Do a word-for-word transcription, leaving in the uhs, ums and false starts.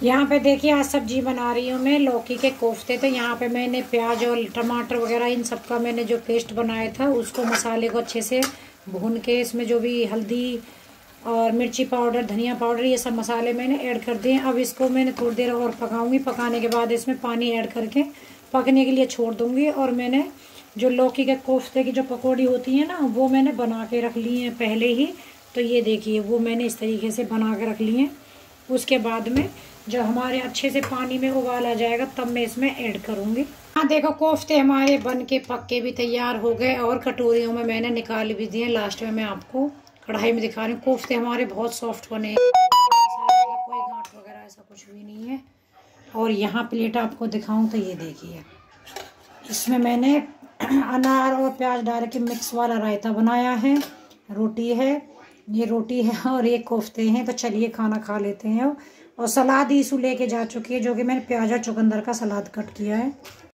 यहाँ पे देखिए आज सब्जी बना रही हूँ मैं लौकी के कोफ्ते। तो यहाँ पे मैंने प्याज और टमाटर वगैरह इन सब का मैंने जो पेस्ट बनाया था उसको मसाले को अच्छे से भून के इसमें जो भी हल्दी और मिर्ची पाउडर धनिया पाउडर ये सब मसाले मैंने ऐड कर दिए। अब इसको मैंने थोड़ी देर और पकाऊंगी। पकाने के बाद इसमें पानी ऐड करके पकने के लिए छोड़ दूँगी। और मैंने जो लौकी के कोफ्ते की जो पकौड़ी होती है ना वो मैंने बना के रख ली हैं पहले ही। तो ये देखिए वो मैंने इस तरीके से बना के रख ली हैं। उसके बाद में जब हमारे अच्छे से पानी में उबाल आ जाएगा तब मैं इसमें ऐड करूँगी। हाँ देखो कोफ्ते हमारे बन के पक के भी तैयार हो गए और कटोरियों में मैंने निकाल भी दिए। लास्ट में मैं आपको कढ़ाई में दिखा रही हूँ। कोफ्ते हमारे बहुत सॉफ्ट बने हैं, कोई गांठ वगैरह ऐसा कुछ भी नहीं है। और यहाँ प्लेट आपको दिखाऊँ तो ये देखिए इसमें मैंने अनार और प्याज डाल के मिक्स वाला रायता बनाया है। रोटी है, ये रोटी है और ये कोफ्ते हैं। तो चलिए खाना खा लेते हैं। और सलाद ईसू लेके जा चुकी है जो कि मैंने प्याज और चुकंदर का सलाद कट किया है।